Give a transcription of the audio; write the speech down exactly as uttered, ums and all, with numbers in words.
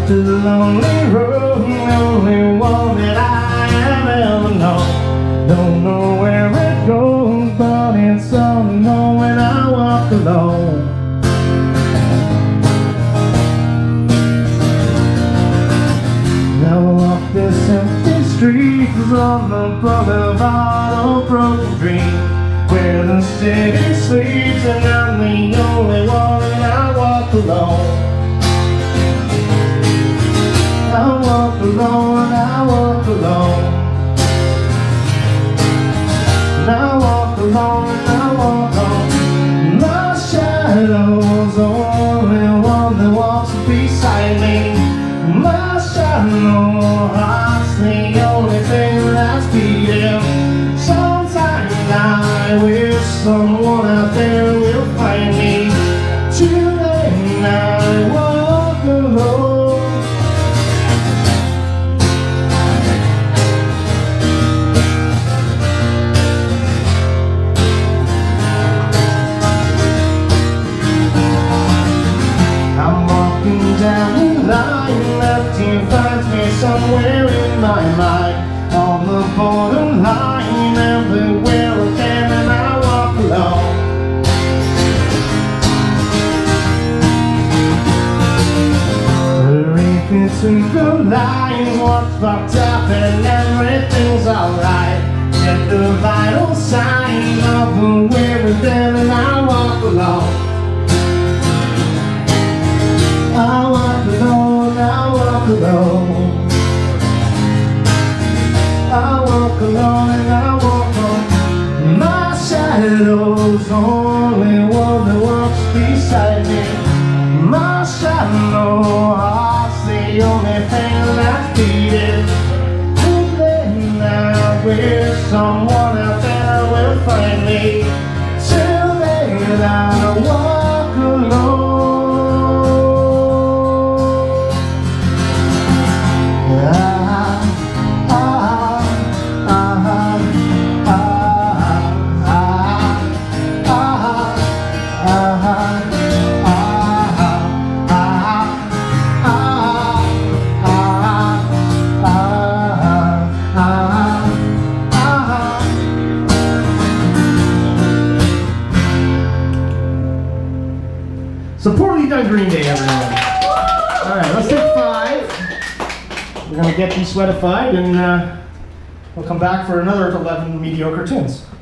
walk the lonely road, the only one that I have ever known. Don't know where it goes, but it's unknown when I walk alone. Now I walk this empty street on the boulevard of broken dreams, where the city sleeps and I'm the only one and I walk alone. I walk alone, I walk alone. I walk alone, I walk on. My shadow's the only one that walks beside me. My shadow heart's the only thing that's beating. Sometimes I wish someone out there will find me. Today I walk alone. Down the line, lefty finds me somewhere in my mind, on the borderline, everywhere again, and I walk alone. Read between the lines, what's fucked up and everything's alright. Get the vital sign of the we're within, and I walk alone. I walk alone, I walk alone. I walk alone and I walk on. My shadow's the only one that walks beside me. My shadow heart's the only thing that's beating. Today I wish someone out there will find me. Till then I walk alone. So poorly done Green Day, everyone. All right, let's take five. We're gonna get these sweatified and uh, we'll come back for another eleven mediocre tunes.